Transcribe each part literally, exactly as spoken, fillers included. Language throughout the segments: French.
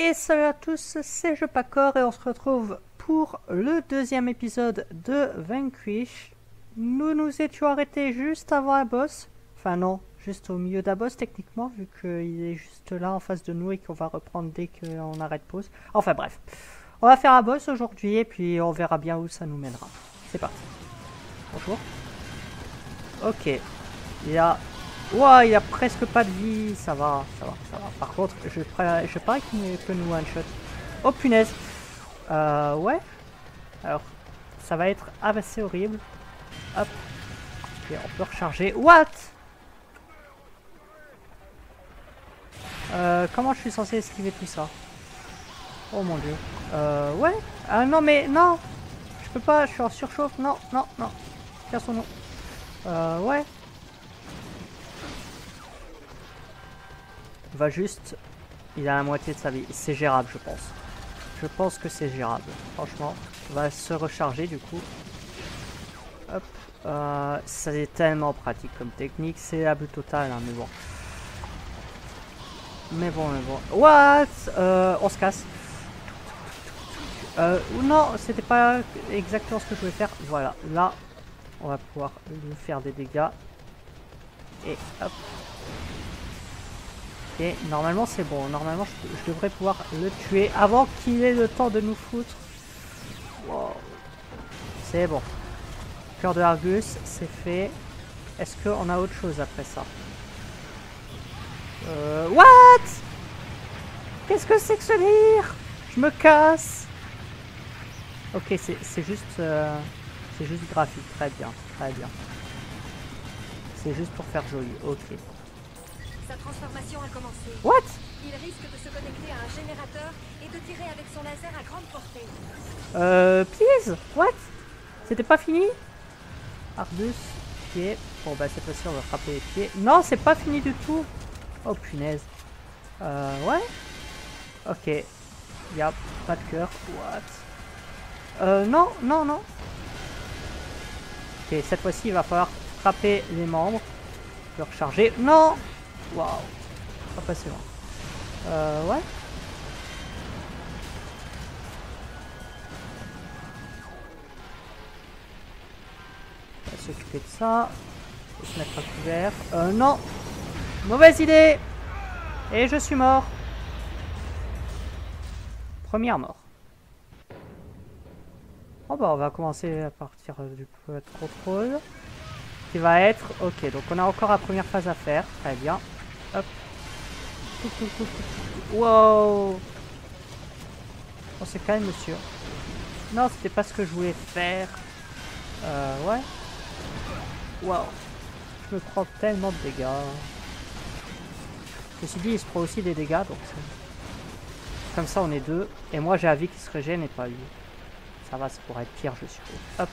Et salut à tous, c'est Jepacor et on se retrouve pour le deuxième épisode de Vanquish. Nous nous étions arrêtés juste avant un boss. Enfin non, juste au milieu d'un boss techniquement, vu qu'il est juste là en face de nous et qu'on va reprendre dès qu'on arrête pause. Enfin bref, on va faire un boss aujourd'hui et puis on verra bien où ça nous mènera. C'est parti. Bonjour. Ok. Il y a... Ouah, il y a presque pas de vie. Ça va, ça va, ça va. Par contre, je, je parie qu'il peut nous one-shot. Oh punaise. Euh, ouais. Alors, ça va être assez horrible. Hop. Ok, on peut recharger. What? Euh, comment je suis censé esquiver tout ça? Oh mon dieu. Euh, ouais. Ah non, mais non. Je peux pas, je suis en surchauffe. Non, non, non. Cassons-nous. Euh, ouais. On va juste... Il a la moitié de sa vie. C'est gérable, je pense. Je pense que c'est gérable. Franchement. On va se recharger, du coup. Hop. Euh, c'est tellement pratique comme technique. C'est la bulle totale, hein, mais bon. Mais bon, mais bon. What? euh, On se casse. Euh, non, c'était pas exactement ce que je voulais faire. Voilà. Là, on va pouvoir lui faire des dégâts. Et hop. Et normalement c'est bon, normalement je, je devrais pouvoir le tuer avant qu'il ait le temps de nous foutre. Wow. C'est bon. Cœur de Argus, c'est fait. Est-ce qu'on a autre chose après ça? Euh... What? Qu'est-ce que c'est que ce délire? Je me casse. Ok, c'est juste... Euh, c'est juste graphique, très bien, très bien. C'est juste pour faire joli, ok. Sa transformation a commencé. What? Il risque de se connecter à un générateur et de tirer avec son laser à grande portée. Euh, please? What? C'était pas fini? Argus, pied. Bon bah cette fois-ci on va frapper les pieds. Non, c'est pas fini du tout. Oh punaise. Euh, ouais. Ok. Y'a pas de cœur. What? Euh, non, non, non. Ok, cette fois-ci il va falloir frapper les membres. Je peux recharger. Non! Waouh, pas passé loin. Euh, ouais. On va s'occuper de ça. On va se mettre à couvert. Euh, non! Mauvaise idée! Et je suis mort. Première mort. Bon bah on va commencer à partir du contrôle. Qui va être... Ok, donc on a encore la première phase à faire. Très bien. Hop. Wow. On se calme, monsieur. Non, c'était pas ce que je voulais faire. Euh, ouais. Wow. Je me prends tellement de dégâts. Ceci dit, il se prend aussi des dégâts, donc comme ça on est deux. Et moi j'ai la vie qui se régène et pas lui. Ça va, ça pourrait être pire, je suppose. Hop.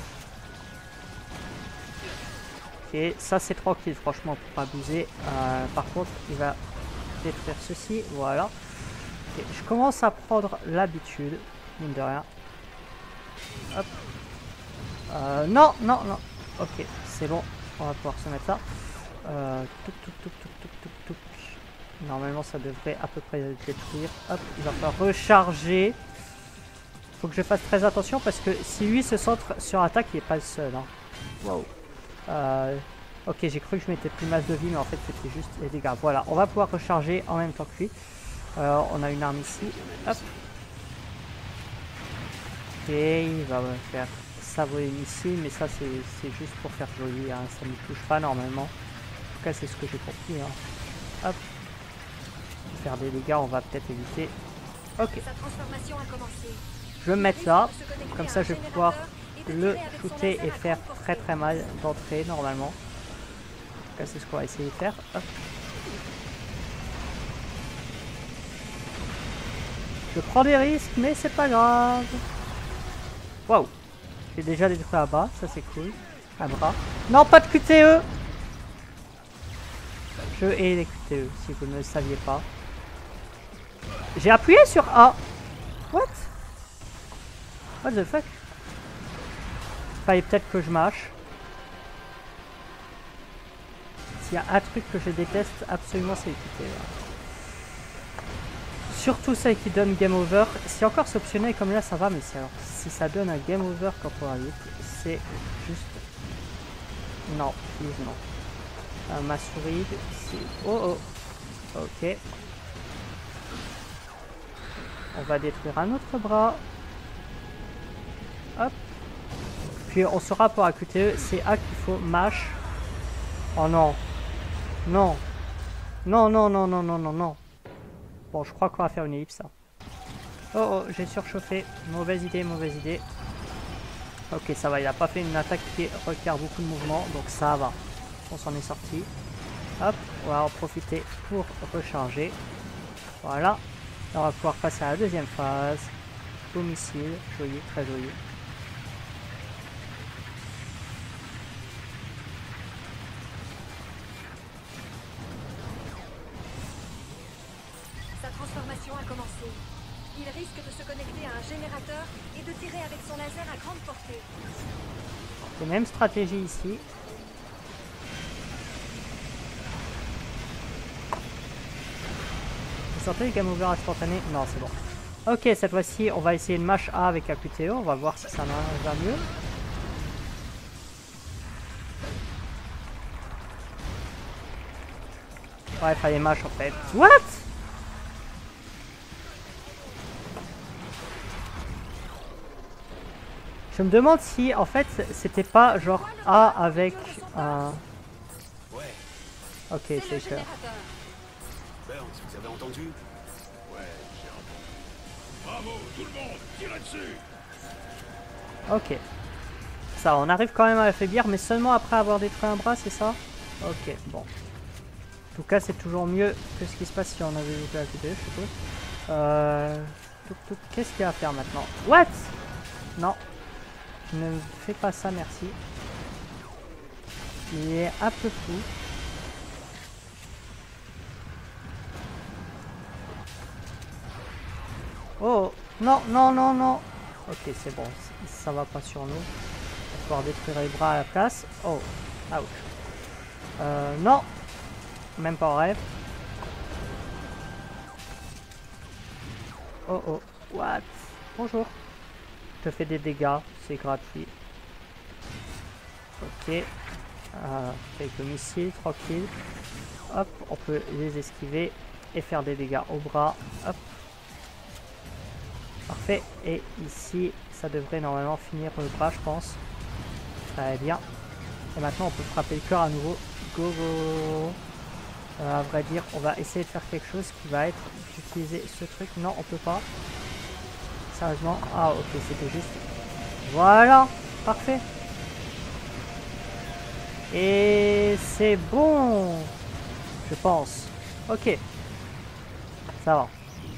Ok, ça c'est tranquille, franchement, pour pas abuser. Euh, par contre, il va détruire ceci, voilà. Okay, je commence à prendre l'habitude, mine de rien. Hop. Euh, non, non, non. Ok, c'est bon, on va pouvoir se mettre là. Euh, touc, touc, touc, touc, touc, touc, touc. Normalement, ça devrait à peu près le détruire. Hop, il va falloir recharger. Faut que je fasse très attention parce que si lui se centre sur attaque, il n'est pas le seul. Hein. Wow. Euh, ok, j'ai cru que je m'étais pris masse de vie, mais en fait c'était juste les dégâts. Voilà, on va pouvoir recharger en même temps que lui. Euh, on a une arme ici. Hop. Ok, il va me faire savourer ici, mais ça c'est juste pour faire joli. Hein. Ça ne me touche pas normalement. En tout cas, c'est ce que j'ai compris. Hein. Hop. Faire des dégâts, on va peut-être éviter. Ok. Sa transformation a commencé. Je vais me mettre là. Comme ça, je vais pouvoir le shooter et faire très très mal d'entrée normalement. En tout cas c'est ce qu'on va essayer de faire. Hop. Je prends des risques mais c'est pas grave. Waouh. J'ai déjà détruit là-bas, ça c'est cool. Un bras. Non, pas de Q T E. Je hais les Q T E si vous ne le saviez pas. J'ai appuyé sur A. What? What the fuck? Fallait peut-être que je mâche. S'il y a un truc que je déteste absolument, c'est les Q T E. Surtout celle qui donne game over. Si encore c'est optionnel comme là ça va, mais si, alors, si ça donne un game over quand on arrive, c'est juste... Non, please non. Euh, ma souris, c'est... Oh oh. Ok. On va détruire un autre bras. Hop. Puis on saura pour A Q T E, c'est A qu'il faut mash. Oh non. Non. Non, non, non, non, non, non, non. Bon, je crois qu'on va faire une ellipse. Oh oh, j'ai surchauffé. Mauvaise idée, mauvaise idée. Ok, ça va, il a pas fait une attaque qui requiert beaucoup de mouvement, donc ça va. On s'en est sorti. Hop, on va en profiter pour recharger. Voilà. On va pouvoir passer à la deuxième phase. Au missile, joli, très joli. Sa transformation a commencé. Il risque de se connecter à un générateur et de tirer avec son laser à grande portée. C'est même stratégie ici. Vous sentez le game over instantané? Non, c'est bon. Ok, cette fois-ci, on va essayer de mash A avec A Q T E. On va voir si ça va mieux. Ouais, il fallait mash en fait. What? Je me demande si, en fait, c'était pas genre A avec un... Ok, c'est clair. Burns, vous avez entendu? Ouais, j'ai entendu. Bravo, tout le monde, tirez dessus. Ok. Ça, on arrive quand même à affaiblir, mais seulement après avoir détruit un bras, c'est ça? Ok, bon. En tout cas, c'est toujours mieux que ce qui se passe si on avait loupé la vidéo, je suppose. Euh... Qu'est-ce qu'il y a à faire maintenant? What? Non. Ne me fais pas ça, merci. Il est un peu fou. Oh, non, non, non, non. Ok, c'est bon, ça va pas sur nous. On va pouvoir détruire les bras à la place. Oh, ouch. Euh, non. Même pas en rêve. Oh, oh, what? Bonjour. Je te fais des dégâts, c'est gratuit. Ok. Euh, quelques missiles, tranquille. Hop, on peut les esquiver et faire des dégâts au bras. Hop. Parfait. Et ici, ça devrait normalement finir le bras, je pense. Très bien. Et maintenant, on peut frapper le cœur à nouveau. Go, go. Euh, à vrai dire, on va essayer de faire quelque chose qui va être d'utiliser ce truc. Non, on peut pas. Sérieusement. Ah, ok, c'était juste. Voilà. Parfait. Et c'est bon. Je pense. Ok. Ça va.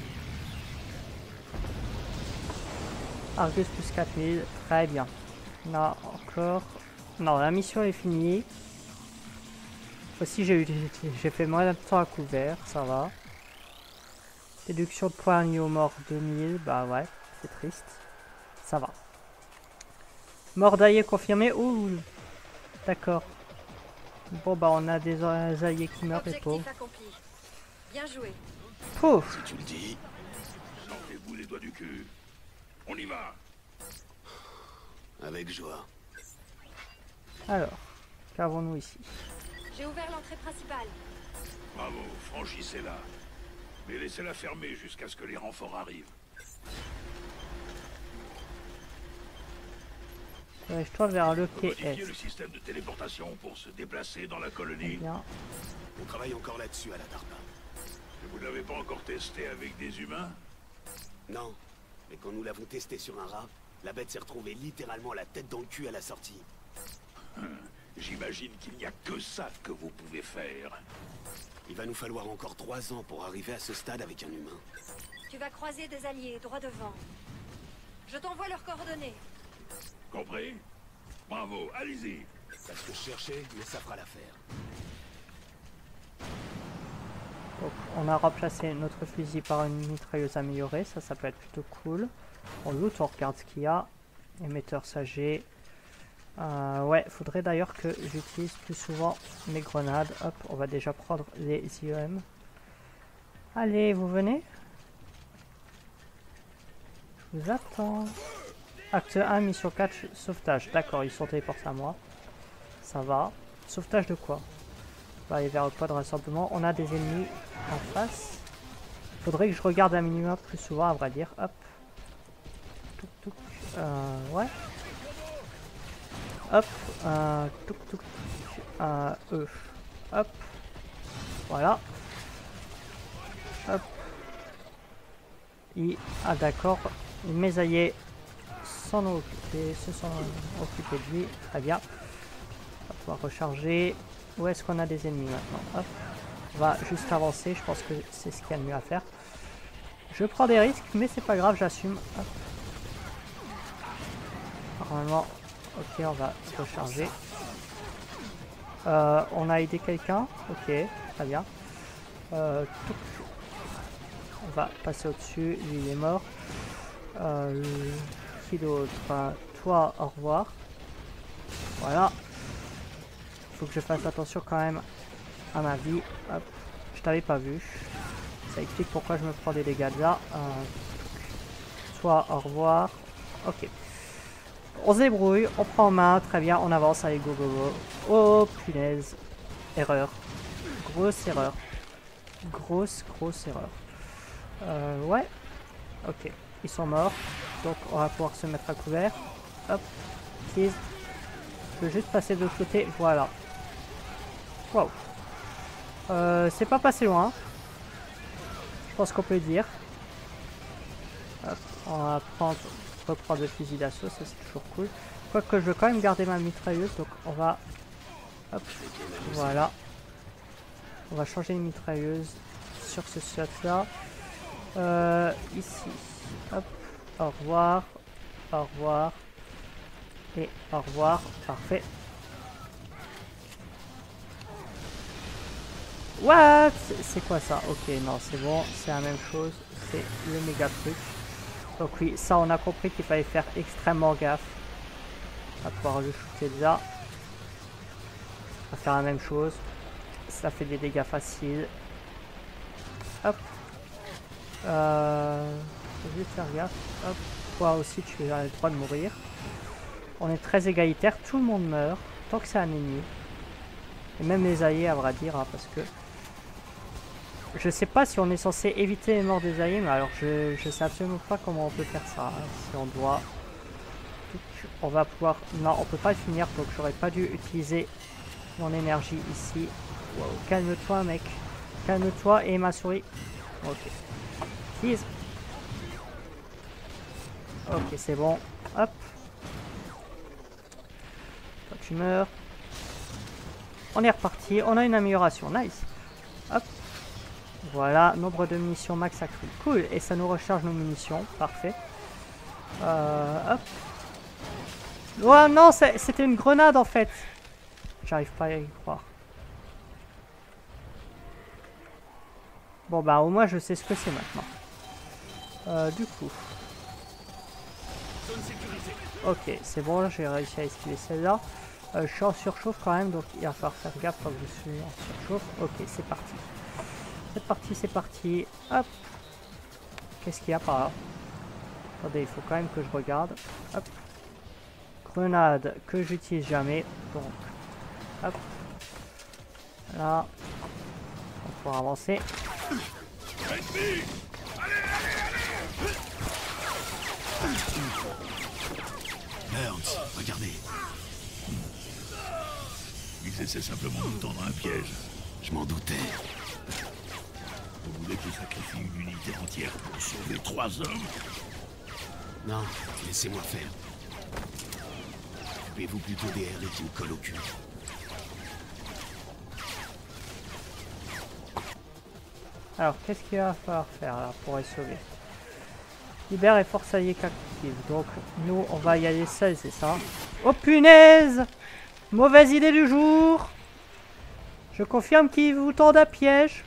Argus plus quatre mille, très bien. Là encore. Non, la mission est finie. Aussi, j'ai j'ai fait moins de temps à couvert, ça va. Déduction de points liés aux morts deux mille, bah ouais, c'est triste. Ça va. Mort d'alliés confirmé. Ouh, d'accord. Bon, bah on a des alliés qui meurent, les pauvres. Accompli. Bien joué. Pouf. Si tu le dis, sortez-vous les doigts du cul. On y va. Avec joie. Alors, qu'avons-nous ici? J'ai ouvert l'entrée principale. Bravo, franchissez-la. Mais laissez-la fermer jusqu'à ce que les renforts arrivent. Dirige-toi vers le quai Modifiez Est. le système de téléportation pour se déplacer dans la colonie. Bien. On travaille encore là-dessus à la DARPA. Et vous ne l'avez pas encore testé avec des humains? Non, mais quand nous l'avons testé sur un rat, la bête s'est retrouvée littéralement la tête dans le cul à la sortie. J'imagine qu'il n'y a que ça que vous pouvez faire. Il va nous falloir encore trois ans pour arriver à ce stade avec un humain. Tu vas croiser des alliés droit devant. Je t'envoie leurs coordonnées. Compris? Bravo, allez-y. C'est ce que je cherchais, mais ça fera l'affaire. Donc, on a remplacé notre fusil par une mitrailleuse améliorée, ça, ça peut être plutôt cool. On loot, on regarde ce qu'il y a. Émetteur saget. Euh, ouais, faudrait d'ailleurs que j'utilise plus souvent mes grenades. Hop, on va déjà prendre les I E M. Allez, vous venez? vous attends. Acte un, mission quatre, sauvetage. D'accord, ils sont téléportés à moi. Ça va. Sauvetage de quoi? On va aller vers le point de rassemblement. On a des ennemis en face. Faudrait que je regarde un minimum plus souvent, à vrai dire. Hop. Touc, touc. Euh, ouais. Hop. Euh, touc, touc, touc. Euh, E. Hop. Voilà. Hop. Et, ah d'accord. Les mésaillés s'en ont occupé, se sont occupés de lui. Très bien. On va pouvoir recharger. Où est-ce qu'on a des ennemis maintenant? Hop. On va juste avancer. Je pense que c'est ce qu'il y a de mieux à faire. Je prends des risques, mais c'est pas grave, j'assume. Normalement, ok, on va recharger. Euh, on a aidé quelqu'un. Ok, très bien. Euh, on va passer au-dessus. Lui, il est mort. Euh, qui d'autre? Toi, au revoir. Voilà. Faut que je fasse attention quand même à ma vie. Hop. Je t'avais pas vu. Ça explique pourquoi je me prends des dégâts là. Euh, toi, au revoir. Ok. On se débrouille, on prend en main, très bien, on avance, allez, go, go, go. Oh, punaise. Erreur. Grosse erreur. Grosse, grosse erreur. Euh, ouais. Ok, ils sont morts. Donc, on va pouvoir se mettre à couvert. Hop. Tease. Je veux juste passer de l'autre côté, voilà. Wow. Euh, c'est pas passé loin. Je pense qu'on peut le dire. Hop, on va prendre, reprendre le fusil d'assaut, ça c'est toujours cool. Quoique je veux quand même garder ma mitrailleuse, donc on va... Hop, voilà. On va changer une mitrailleuse sur ce slot là. Euh, ici. Hop, au revoir. Au revoir. Et au revoir. Parfait. What? C'est quoi ça? Ok, non, c'est bon, c'est la même chose. C'est le méga truc. Donc oui, ça on a compris qu'il fallait faire extrêmement gaffe. On va pouvoir le shooter là. On va faire la même chose. Ça fait des dégâts faciles. Hop. Euh, je vais faire gaffe. Hop. Toi aussi tu as le droit de mourir. On est très égalitaire, tout le monde meurt. Tant que c'est un ennemi. Et même les alliés à vrai dire, hein, parce que... Je sais pas si on est censé éviter les morts des alliés, mais alors je, je sais absolument pas comment on peut faire ça. Hein. Si on doit... On va pouvoir... Non, on peut pas le finir, donc j'aurais pas dû utiliser mon énergie ici. Wow. Calme-toi, mec. Calme-toi et ma souris. Ok. Tease. Ok, c'est bon. Hop. Toi, tu meurs. On est reparti. On a une amélioration. Nice. Hop. Voilà, nombre de munitions max accru. Cool, et ça nous recharge nos munitions. Parfait. Euh, hop. Oh non, c'était une grenade en fait. J'arrive pas à y croire. Bon bah au moins je sais ce que c'est maintenant. Euh, du coup. Ok, c'est bon, j'ai réussi à esquiver celle-là. Euh, je suis en surchauffe quand même, donc il va falloir faire gaffe quand je suis en surchauffe. Ok, c'est parti. C'est parti, c'est parti. Hop. Qu'est-ce qu'il y a par là? Attendez, il faut quand même que je regarde. Hop. Grenade que j'utilise jamais. Donc, hop. Là. On va pouvoir avancer. Burns, regardez. Ils essaient simplement de nous tendre un piège. Je m'en doutais. Vous voulez que je sacrifie une unité entière pour sauver trois hommes? Non, laissez-moi faire. Occupez-vous plutôt des R et qui me collent au cul. Alors, qu'est-ce qu'il va falloir faire là pour les sauver? Libère et force alliée captive. Donc, nous, on va y aller seul, c'est ça? Oh punaise! Mauvaise idée du jour! Je confirme qu'ils vous tendent un piège.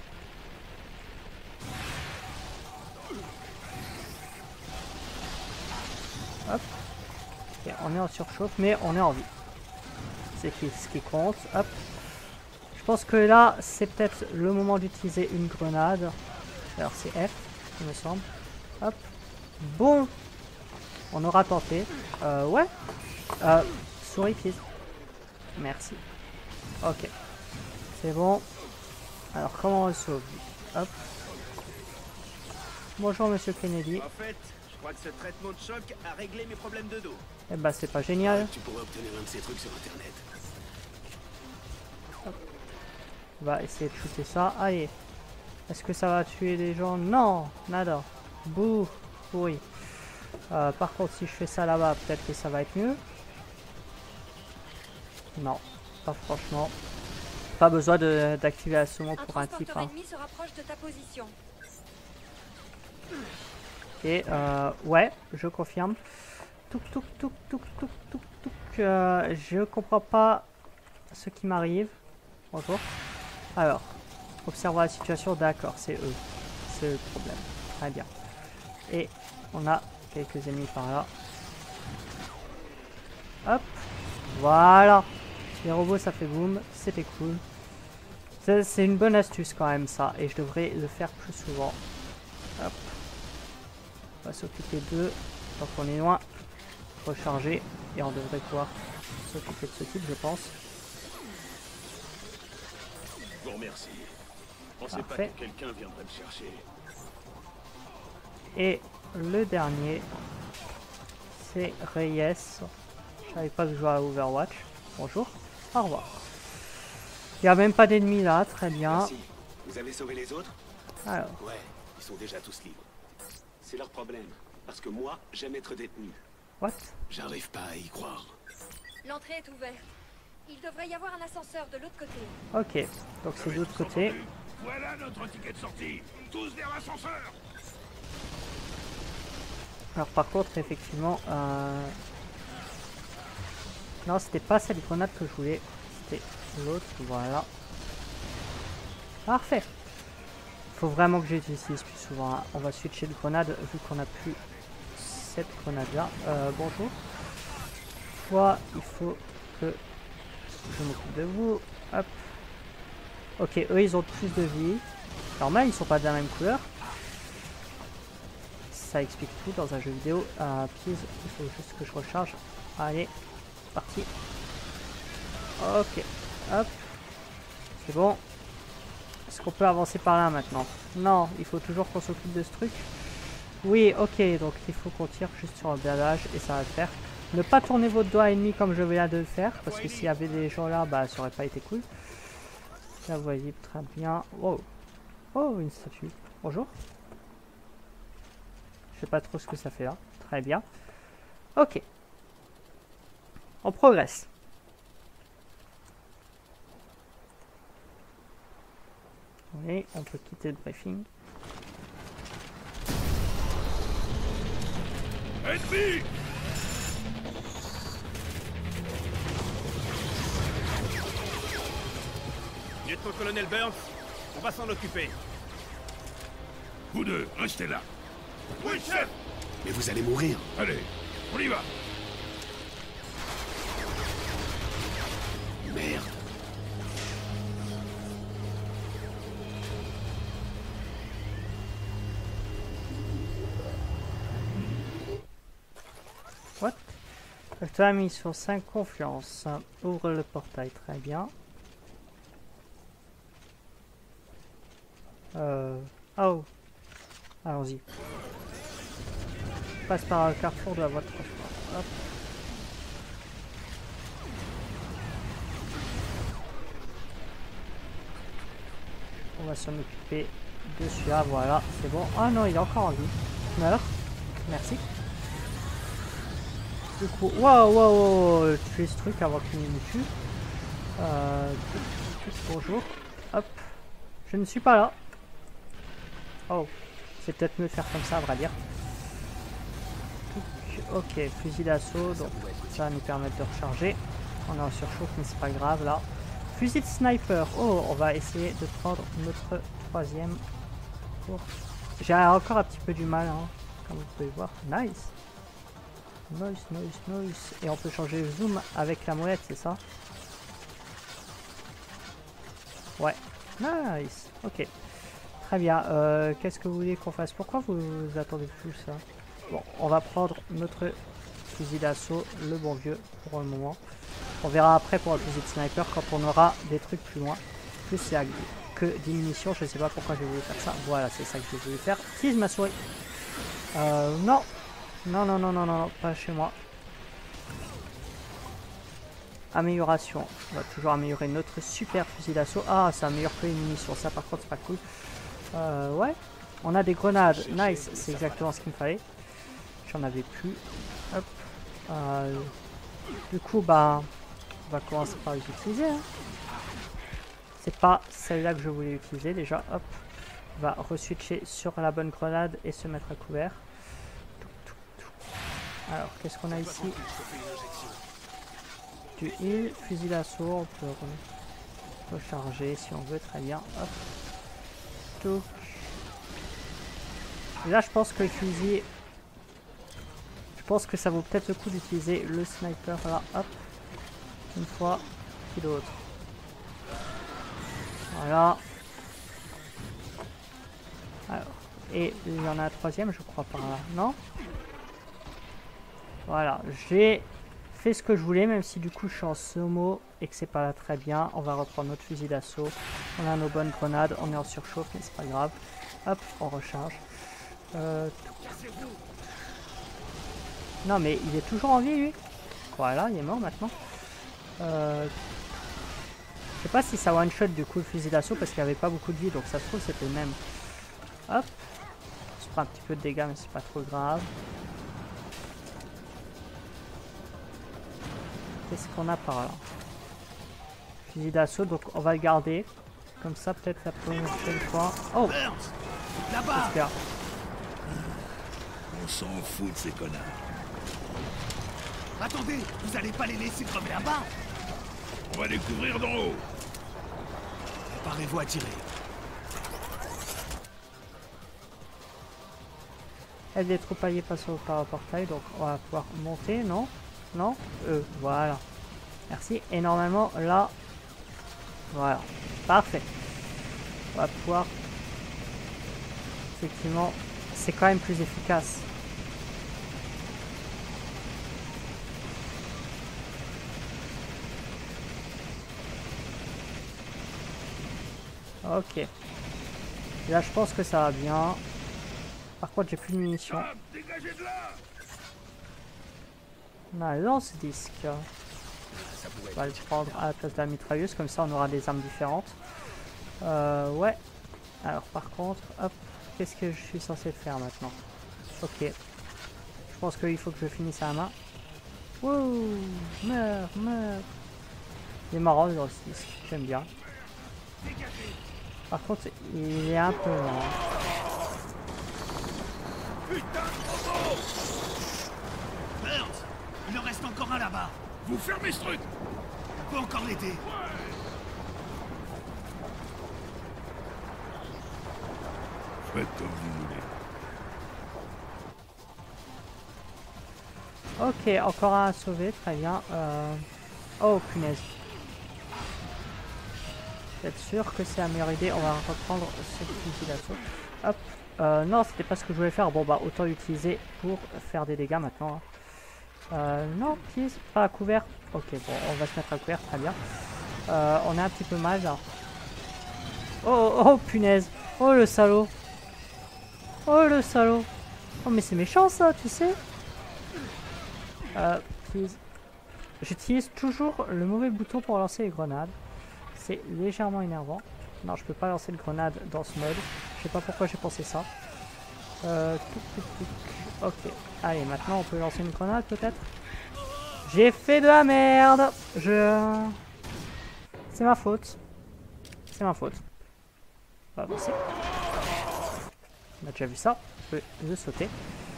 Hop. Okay, on est en surchauffe, mais on est en vie. C'est ce qui compte. Hop. Je pense que là, c'est peut-être le moment d'utiliser une grenade. Alors c'est F, il me semble. Hop. Bon. On aura tenté. Euh, ouais. Euh, souris, please. Merci. Ok. C'est bon. Alors, comment on le sauve? Hop. Bonjour, monsieur Kennedy. En fait, je crois que ce traitement de choc a réglé mes problèmes de dos. Eh bah, c'est pas génial. Tu pourrais obtenir un de ces trucs sur internet. On va essayer de shooter ça. Allez. Est-ce que ça va tuer des gens? Non. Nada. Bouh. Oui. Euh, par contre, si je fais ça là-bas, peut-être que ça va être mieux. Non. Pas franchement. Pas besoin d'activer la saumon pour un type. Hein. Ennemi se rapproche de ta position. Et euh, ouais, je confirme. Touk touk touk touk touk touk touk. Euh, je comprends pas ce qui m'arrive. Bonjour. Alors, observons la situation. D'accord, c'est eux. C'est le problème. Très bien. Et on a quelques ennemis par là. Hop. Voilà. Les robots, ça fait boum. C'était cool. C'est une bonne astuce quand même ça. Et je devrais le faire plus souvent. Hop. On va s'occuper d'eux. Donc on est loin. Recharger. Et on devrait pouvoir s'occuper de ce type, je pense. Je vous remercie. Je pensais pas que quelqu'un viendrait me chercher. Et le dernier, c'est Reyes. Je savais pas que je jouais à Overwatch. Bonjour. Au revoir. Il n'y a même pas d'ennemis là, très bien. Merci. Vous avez sauvé les autres? Alors. Ouais, ils sont déjà tous libres. C'est leur problème, parce que moi, j'aime être détenu. What? J'arrive pas à y croire. L'entrée est ouverte. Il devrait y avoir un ascenseur de l'autre côté. Ok, donc c'est de l'autre côté. Voilà notre ticket de sortie. Tous vers l'ascenseur. Alors par contre, effectivement... Euh... Non, c'était pas cette grenade que je voulais. C'était l'autre, voilà. Parfait. Faut vraiment que j'utilise plus souvent. Hein. On va switcher de grenade vu qu'on a plus cette grenade là. Euh, bonjour. Toi, il faut que je m'occupe de vous. Hop. Ok, eux ils ont plus de vie. Normal, ils sont pas de la même couleur. Ça explique tout dans un jeu vidéo. Euh, please, il faut juste que je recharge. Allez, parti. Ok, hop. C'est bon. Est-ce qu'on peut avancer par là maintenant? Non, il faut toujours qu'on s'occupe de ce truc. Oui, ok, donc il faut qu'on tire juste sur le blindage et ça va le faire. Ne pas tourner votre doigt ennemi comme je viens de le faire, parce que s'il y avait des gens là, bah ça aurait pas été cool. Là, vous voyez très bien. Oh, oh, une statue. Bonjour. Je sais pas trop ce que ça fait là. Très bien. Ok. On progresse. Oui, on peut quitter le briefing. Ennemi! Lieutenant-colonel Burns, on va s'en occuper. Vous deux, restez là. Oui, chef! Mais vous allez mourir. Allez, on y va. Merde. What? Tu as mis sur cinq confiance. Ouvre le portail, très bien. Euh... Oh. Allons-y. Passe par le carrefour de la voie de transport. Hop. On va s'en occuper de celui-là, voilà, c'est bon. Ah non, il est encore en vie. Meurs. Merci. Du coup, waouh, waouh, waouh, tuer ce truc avant qu'il me tue. Euh, bonjour. Hop. Je ne suis pas là. Oh. C'est peut-être mieux de faire comme ça, à vrai dire. Ok, fusil d'assaut, donc ça va nous permettre de recharger. On est en surchauffe, mais c'est pas grave là. Fusil de sniper. Oh, on va essayer de prendre notre troisième. J'ai encore un petit peu du mal, hein, comme vous pouvez voir. Nice. Nice, nice, nice. Et on peut changer le zoom avec la molette, c'est ça? Ouais. Nice. Ok. Très bien. Euh, Qu'est-ce que vous voulez qu'on fasse? Pourquoi vous attendez plus ça? Bon, on va prendre notre fusil d'assaut, le bon vieux, pour le moment. On verra après pour le fusil de sniper quand on aura des trucs plus loin. Plus il y a que dix munitions, je sais pas pourquoi j'ai voulu faire ça. Voilà, c'est ça que j'ai voulu faire. Tease ma souris. Euh, non. Non, non, non, non, non, non, pas chez moi. Amélioration. On va toujours améliorer notre super fusil d'assaut. Ah, ça améliore que les munitions. Ça, par contre, c'est pas cool. Euh, ouais. On a des grenades. Nice. C'est exactement ce qu'il me fallait. J'en avais plus. Hop. Euh, du coup, bah, on va commencer par les utiliser. Hein. C'est pas celle-là que je voulais utiliser déjà. Hop. On va re-switcher sur la bonne grenade et se mettre à couvert. Alors, qu'est-ce qu'on a ici? Du heal, fusil d'assaut, on peut recharger si on veut, très bien. Hop. Tout. Et là, je pense que le fusil... Je pense que ça vaut peut-être le coup d'utiliser le sniper là, hop. Une fois, puis l'autre. Voilà. Alors, et il y en a un troisième, je crois, par là, non? Voilà, j'ai fait ce que je voulais, même si du coup je suis en slow-mo et que c'est pas là très bien. On va reprendre notre fusil d'assaut. On a nos bonnes grenades, on est en surchauffe, mais c'est pas grave. Hop, on recharge. Euh, non, mais il est toujours en vie, lui. Voilà, il est mort maintenant. Euh, je sais pas si ça one-shot du coup le fusil d'assaut parce qu'il n'y avait pas beaucoup de vie, donc ça se trouve c'était le même. Hop, on se prend un petit peu de dégâts, mais c'est pas trop grave. Qu'est-ce qu'on a par là? Fusil d'assaut, donc on va le garder. Comme ça, peut-être ça peut marcher une fois. Oh! Là-bas! On s'en fout de ces connards. Attendez, vous allez pas les laisser crever là-bas? On va les couvrir d'en haut. Préparez-vous à tirer. Aide des troupes alliées passent par le portail, donc on va pouvoir monter, non? Non? Euh, voilà. Merci. Et normalement, là... Voilà. Parfait. On va pouvoir... Effectivement, c'est quand même plus efficace. Ok. Et là, je pense que ça va bien. Par contre, j'ai plus de munitions. On a un lance-disque. On va le prendre à la place de la mitrailleuse, comme ça on aura des armes différentes. Euh, ouais. Alors par contre, hop, qu'est-ce que je suis censé faire maintenant? Ok. Je pense qu'il faut que je finisse à la main. Wouh, meurs, meurs. Il est marrant le lance-disque, j'aime bien. Par contre, il est un peu lent. Il en reste encore un là-bas. Vous fermez ce truc. On peut encore l'aider. Faites comme vous voulez. Ok, encore un à sauver, très bien. Euh... Oh punaise. Être sûr que c'est la meilleure idée. On va reprendre ce fusil d'assaut. Hop. Euh, non, c'était pas ce que je voulais faire. Bon bah autant l'utiliser pour faire des dégâts maintenant. Hein. Euh, non, please, pas à couvert. Ok, bon, on va se mettre à couvert, très bien. Euh, on a un petit peu mal là. Oh, oh, oh, punaise. Oh le salaud. Oh le salaud. Oh mais c'est méchant ça, tu sais. Euh, please. J'utilise toujours le mauvais bouton pour lancer les grenades. C'est légèrement énervant. Non, je peux pas lancer de grenade dans ce mode. Je sais pas pourquoi j'ai pensé ça. Euh, tuk, tuk, tuk. Ok, allez, maintenant on peut lancer une grenade peut-être. J'ai fait de la merde. Je... C'est ma faute. C'est ma faute. On va avancer. On a déjà vu ça. Je peux le sauter.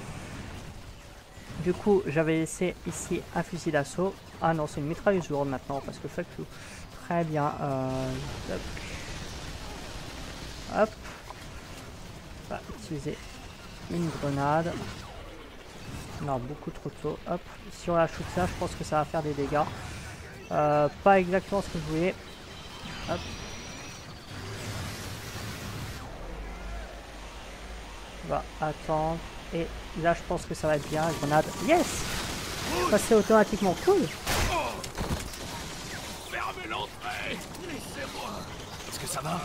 Du coup, j'avais laissé ici un fusil d'assaut. Ah non, c'est une mitrailleuse lourde maintenant parce que fuck you. Très bien. Euh... Hop. Hop. On va utiliser une grenade. Non, beaucoup trop tôt. Hop. Si on la shoot ça, je pense que ça va faire des dégâts. Euh, pas exactement ce que je voulais. Hop. On va attendre. Et là, je pense que ça va être bien. Grenade. Yes! Passer automatiquement. Cool! Fermez l'entrée! Laissez-moi! Est-ce que ça va?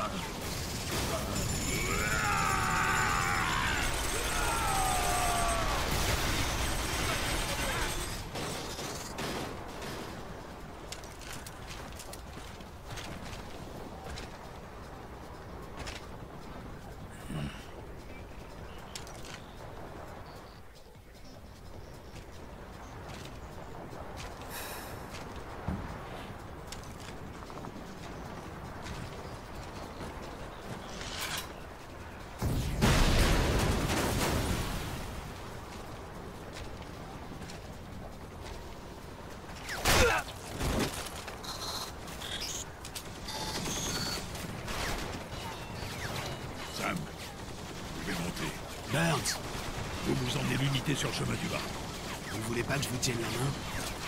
Sam, je vais monter. Burns! Vous vous emmenez l'unité sur le chemin du bas. Vous voulez pas que je vous tienne la main?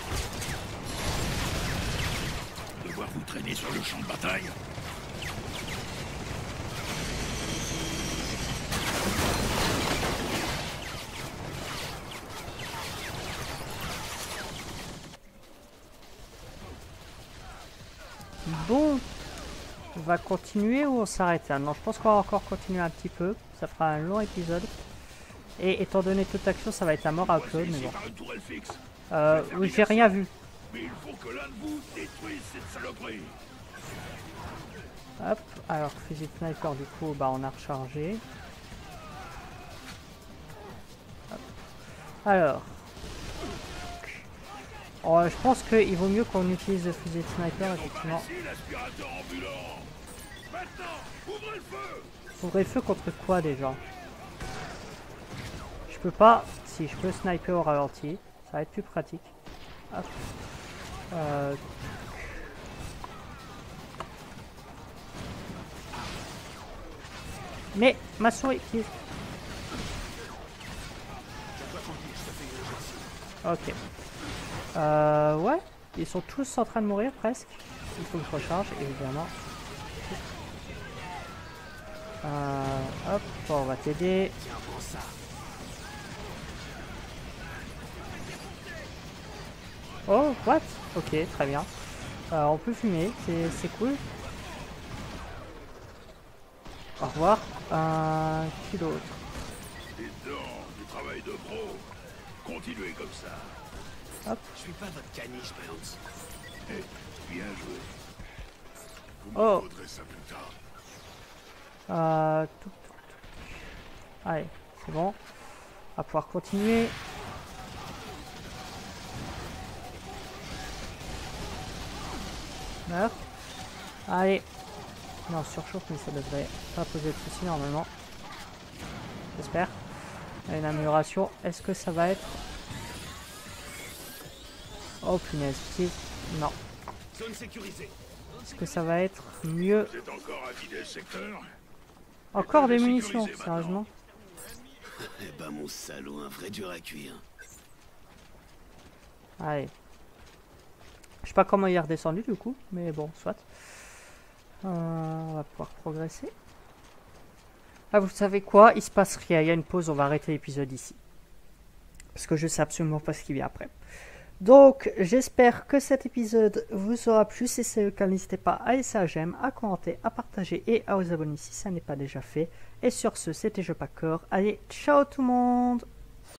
Devoir vous traîner sur le champ de bataille. Bon, on va continuer ou on s'arrête là? Non, je pense qu'on va encore continuer un petit peu. Ça fera un long épisode. Et étant donné toute action, ça va être la mort à upload, mais bon. Par une tourelle fixe. Euh, oui, j'ai rien vu. Mais il faut que l'un de vous détruise cette saloperie. Hop, alors fusil de sniper, du coup, bah on a rechargé. Hop. Alors. Oh, je pense qu'il vaut mieux qu'on utilise le fusil de sniper, effectivement. Ici, l'aspirateur ambulant. Maintenant, ouvrez le feu. Ouvrez le feu contre quoi déjà? Je peux pas. Si, je peux sniper au ralenti. Ça va être plus pratique. Hop. Euh... Mais ma souris. Ok. Euh, ouais. Ils sont tous en train de mourir presque. Il faut que je recharge, évidemment. Euh, hop, on va t'aider. Oh, what? Ok, très bien. Euh, on peut fumer, c'est cool. Au revoir. Euh, qui d'autre? Dites-donc, du travail de pro. Continuez comme ça. Hop. Je suis pas votre caniche, Burns. Eh, bien joué. Vous me Oh. faudrez ça plus tard. Euh, tout, tout, tout. Allez, c'est bon. On va pouvoir continuer. Meurs. Allez. Non, surchauffe, mais ça devrait pas poser de soucis normalement. J'espère. Une amélioration. Est-ce que ça va être... Oh punaise. Si... Non. Zone sécurisée. Est-ce que ça va être mieux? Vous êtes encore à vider le secteur? Encore des Sécurisé munitions, maintenant. sérieusement? Eh ben mon salaud, un vrai dur à cuire. Allez. Je sais pas comment il est redescendu du coup, mais bon, soit. Euh, on va pouvoir progresser. Ah, vous savez quoi? Il se passe rien, il y a une pause, on va arrêter l'épisode ici. Parce que je sais absolument pas ce qui vient après. Donc, j'espère que cet épisode vous aura plu. Si c'est le cas, n'hésitez pas à laisser un j'aime, à commenter, à partager et à vous abonner si ça n'est pas déjà fait. Et sur ce, c'était Je Pas Corps. Allez, ciao tout le monde!